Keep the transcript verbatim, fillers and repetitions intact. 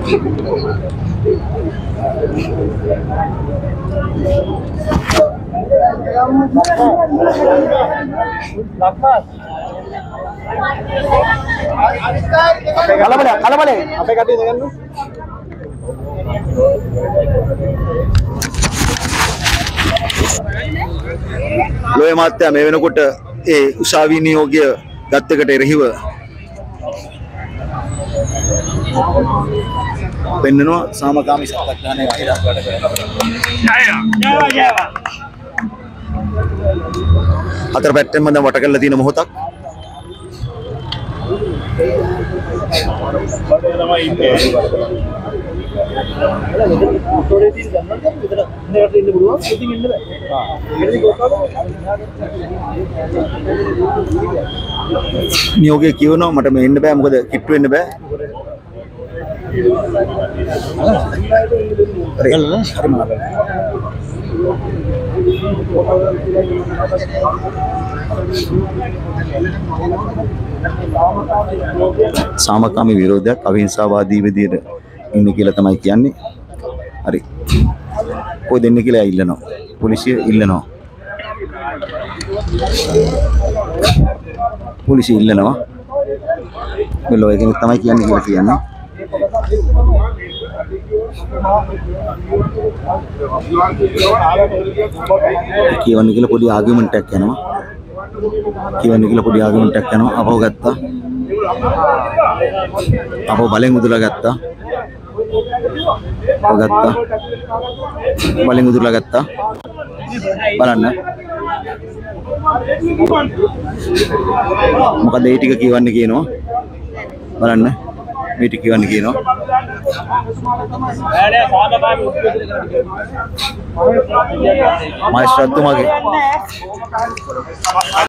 Kalau balik, kalau balik, apa yang kata dengan lu? ලෝය මාත්‍යා මේ වෙනකොට ඒ උසාවි නියෝගය ගත්තකට එරෙහිව පෙන්නනවා සාමකාමී සත්‍යඥානය කියලා. හතර පැත්තෙන්ම දැන් වට කරලා තියෙන මොහොතක්. නියෝගය කියවනවා මට මේ එන්න බෑ මොකද කිට්ටු වෙන්න බෑ. සාමකාමී විරෝධයක් අවිහිංසාවාදී විදියට ඉන්න කියලා තමයි කියන්නේ. හරි. කොහෙද දෙන්න කියලා ඉල්ලනවා. පොලිසිය ඉල්ලනවා. පොලිසිය ඉල්ලනවා. මෙලෝ එකෙන් තමයි කියන්නේ කියලා කියන්නේ. කියවන්න කියලා පොඩි ආගියුමන්ට් එකක් යනවා. කියවන්න කියලා පොඩි ආගියුමන්ට් එකක් යනවා. අපව ගත්තා. අපව බලෙන් උදුලා ගත්තා. අපව ගත්තා. බලෙන් උදුලා ගත්තා. බලන්න. මොකද ඒ ටික කියවන්න කියනවා. බලන්න. මේ ටික කියවන්න කියනවා. මයිස්ත්‍රාත්තුමාගේ